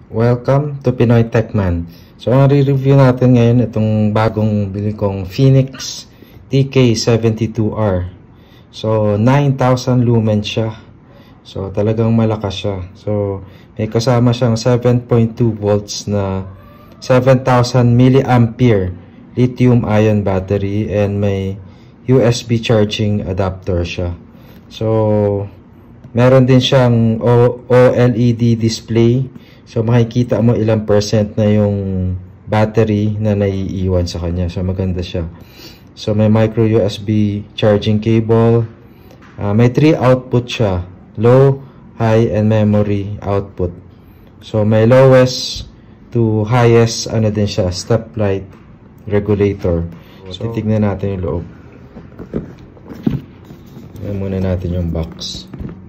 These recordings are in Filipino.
Welcome to Pinoy Techman. So, ang re-review natin ngayon itong bagong bili kong Phoenix TK72R. So, 9,000 lumens siya. So, talagang malakas siya. So, may kasama siyang 7.2 volts na 7,000 milliampere lithium-ion battery and may USB charging adapter siya. So, meron din siyang OLED display. So, makikita mo ilang percent na yung battery na naiiwan sa kanya. So, maganda siya. So, may micro USB charging cable. May 3 output siya. Low, high, and memory output. So, may lowest to highest, ano din siya, step light regulator. So, titignan natin yung loob. Tignan muna natin yung box.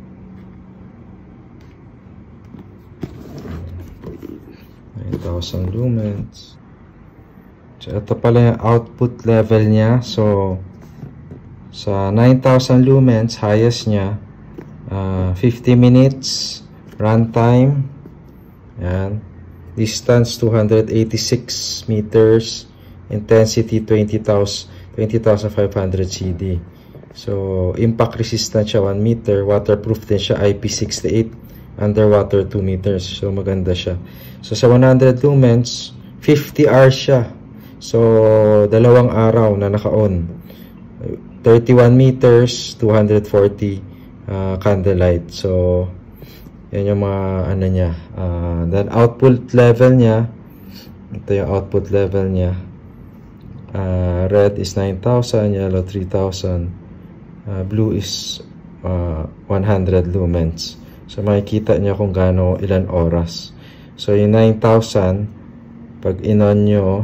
Thousand lumens. So, ito pala yung output level niya. So, sa 9,000 lumens, highest niya, 50 minutes, runtime, yan, distance 286 meters, intensity 20,500 CD. So, impact resistant siya 1 meter, waterproof din siya IP68, underwater 2 meters. So, maganda siya. So, sa 100 lumens, 50 hours siya. So, 2 araw na naka-on. 31 meters, 240 candlelight. So, yan yung mga ano niya. Then, output level niya. Ito yung output level niya. Red is 9,000, yellow 3,000. Blue is 100 lumens. So, makikita niya kung gaano ilan oras. So, yung 9,000, pag in-on nyo,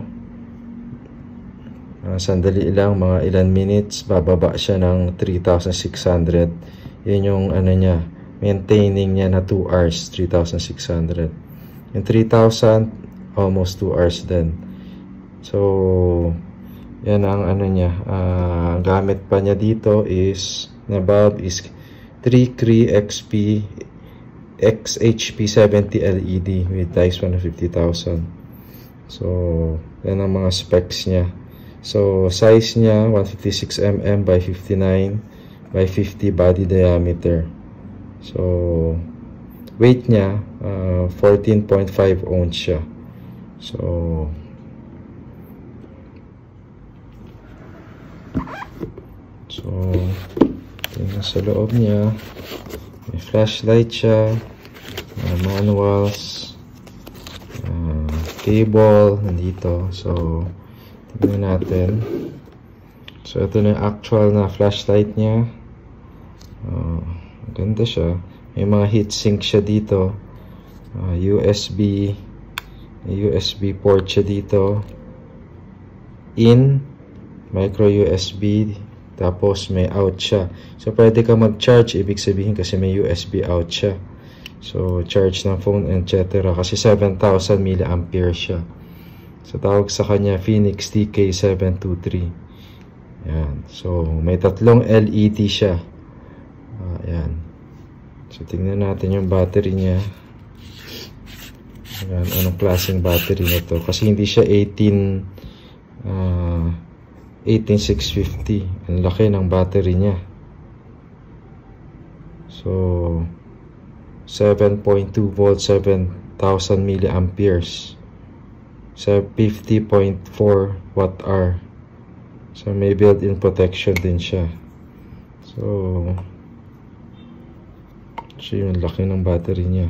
sandali lang, mga ilan minutes, bababa siya ng 3,600. Yun yung ano niya, maintaining niya na 2 hours, 3,600. Yung 3,000, almost 2 hours din. So, yan ang ano niya. Gamit pa niya dito is, na bulb is 3 Cree XP XHP70 LED with dice 150,000. So, yan ang mga specs niya. So, size niya 156 mm by 59 by 50 body diameter. So, weight niya 14.5 ounce siya. So, tingnan sa loob niya. May flashlight siya, manuals, cable nandito. So, tingnan natin. So, ito na yung actual na flashlight niya. Maganda siya. May mga heatsink siya dito. USB port siya dito. In, micro USB. Tapos may out siya. So, pwede ka mag-charge. Ibig sabihin kasi may USB out siya. So, charge ng phone, etc. Kasi 7,000 milliampere siya. So, tawag sa kanya Phoenix TK723. Yan. So, may 3 LED siya. Yan. So, tingnan natin yung battery niya. Yan. Anong klaseng battery na to? Kasi hindi siya 18650. Ang laki ng battery niya. So, 7.2 volts, 7,000 milliamperes. So, 50.4 watt-hour. So, may built-in protection din siya. So, yung laki ng battery niya.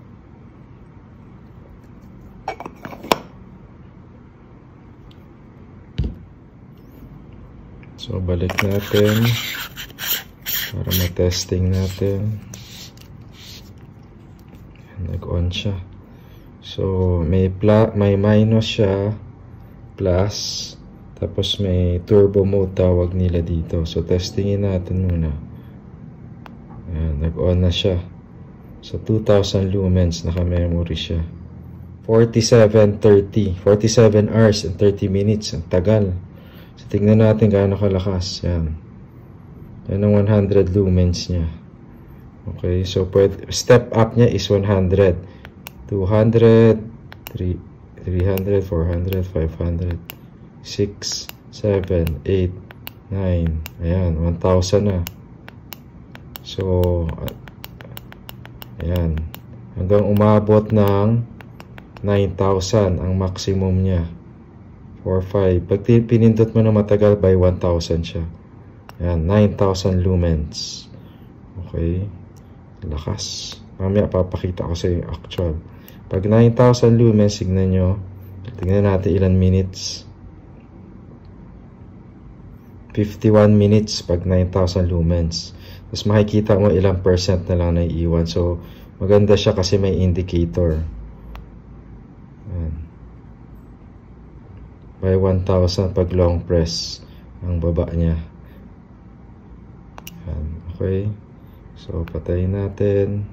So, balik natin para ma-testing natin. Nag-on siya. So, may minus siya, plus, tapos may turbo mode tawag nila dito. So, testingin natin muna. Ayan, nag-on na siya. So, 2,000 lumens, naka-memory siya. 47 hours and 30 minutes. Ang tagal. So, tingnan natin gaano kalakas. Yan. Yan ang 100 lumens niya. Okay, so step up niya is 100 to 200, 300, 400, 500, 6, 7, 8, 9. Ayan, 1,000 na. So, ayan. Hanggang umabot ng 9,000 ang maximum niya. 4, 5. Pag pinindot mo na matagal, by 1,000 siya. Ayan, 9,000 lumens. Okay. Lakas. Mamaya papakita ko sa yung actual. Pag 9,000 lumens, tignan nyo. Tignan natin ilan minutes. 51 minutes pag 9,000 lumens. Tapos makikita mo ilang percent na lang naiiwan. So, maganda siya kasi may indicator. Ayan. By 1,000 pag long press ang baba niya. Ayan. Okay. So, patayin natin.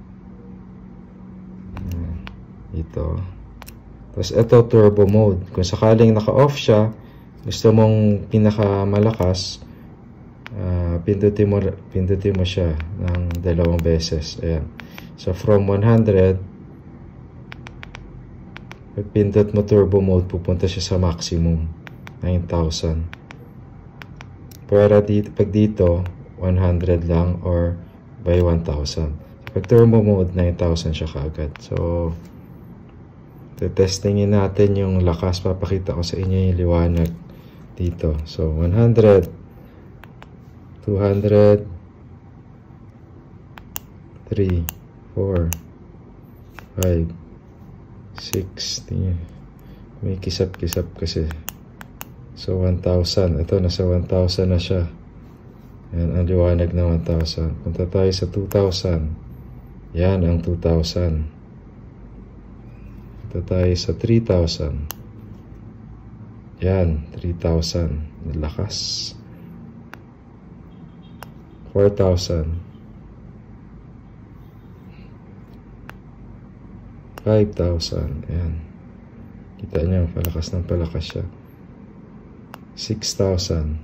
Ito. Tapos, ito turbo mode. Kung sakaling naka-off siya, gusto mong pinakamalakas, pindutin mo siya ng 2 beses. Ayan. So, from 100, pag pindot mo turbo mode, pupunta siya sa maximum, 9,000. Pero pag dito, 100 lang or by 1,000. Pag turbo mode, 9,000 siya kaagad. So, testingin natin yung lakas. Papakita ko sa inyo yung liwanag dito. So, 100, 200, 3, 4, 5, 6. May kisap-kisap kasi. So, 1,000. Ito, nasa 1,000 na siya. Yan, ang liwanag na 1,000. Punta tayo sa 2,000. Yan, ang 2,000. Punta tayo sa 3,000. Yan, 3,000. Lakas. 4,000. 5,000. Yan. Kita nyo, palakas ng palakas siya. 6,000.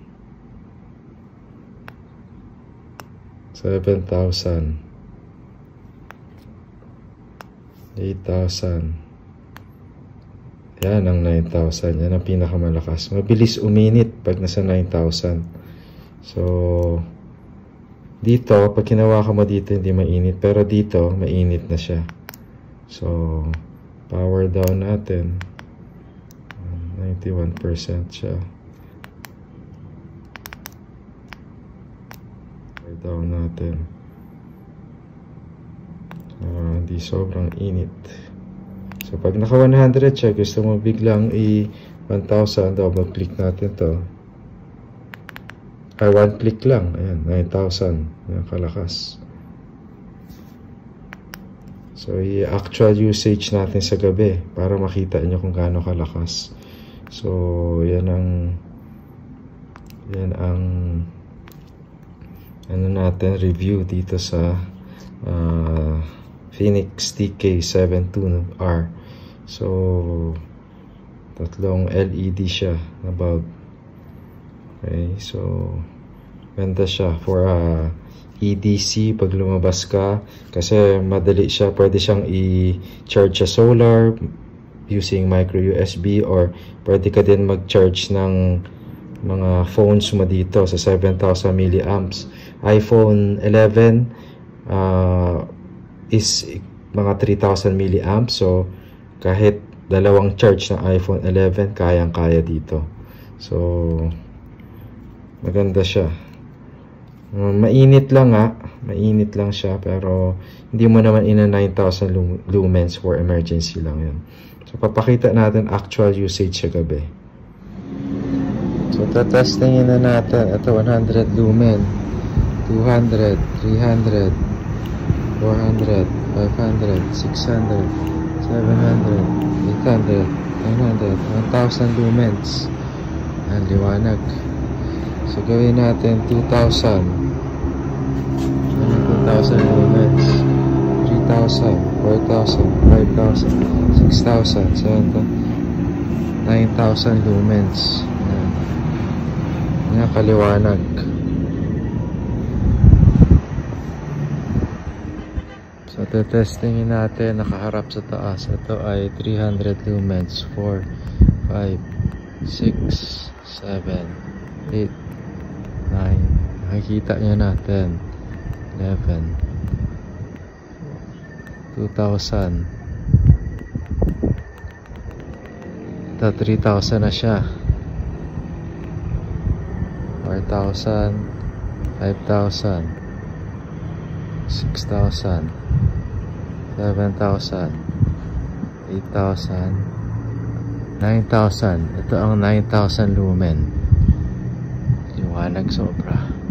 7,000. 8,000. Yan ang 9,000. Yan ang pinakamalakas. Mabilis uminit pag nasa 9,000. So, dito, pag hinawakan mo dito, hindi mainit. Pero dito, mainit na siya. So, power down natin. 91% siya. Power down natin. Hindi sobrang init. So, pag naka 100 siya, gusto mo biglang 1,000, double click natin to. Ay, 1 click lang. Ayan, 9,000. Ayan, kalakas. So, i-actual usage natin sa gabi para makita nyo kung gaano kalakas. So, yan ang ano natin, review dito sa Phoenix TK72R. So, tatlong LED siya na bulb. Okay, so ganda siya for EDC pag lumabas ka kasi madali siya. Pwede siyang i-charge sa solar using micro USB or pwede ka din mag-charge ng mga phones mo dito sa 7,000 milliamps. iPhone 11 is mga 3,000 milliamps. So, kahit dalawang charge ng iPhone 11, kayang-kaya dito. So, maganda siya. Mainit lang mainit lang siya, pero hindi mo naman ina 9,000 lumens for emergency lang yun. So, papakita natin actual usage sa gabi. So, tatestingin na natin. Ito, 100 lumen, 200, 300, 400, 500, 600, 700, 800, 900, 1,000 lumens. Ang liwanag. So, gawin natin 2,000. 2,000 lumens. 3,000, 4,000, 5,000, 6,000, 7,000, 9,000 lumens. Yan, kaliwanag. So, Testingin natin, nakaharap sa taas. Ito ay 300 lumens. 4, 5, 6, 7, 8, 9. Nakikita nyo natin. 11, 2,000. Ito 3,000 na siya. 4,000, 5,000, 6,000, 7,000, 8,000, 9,000. Ito ang 9,000 lumen. Liwanag sobra.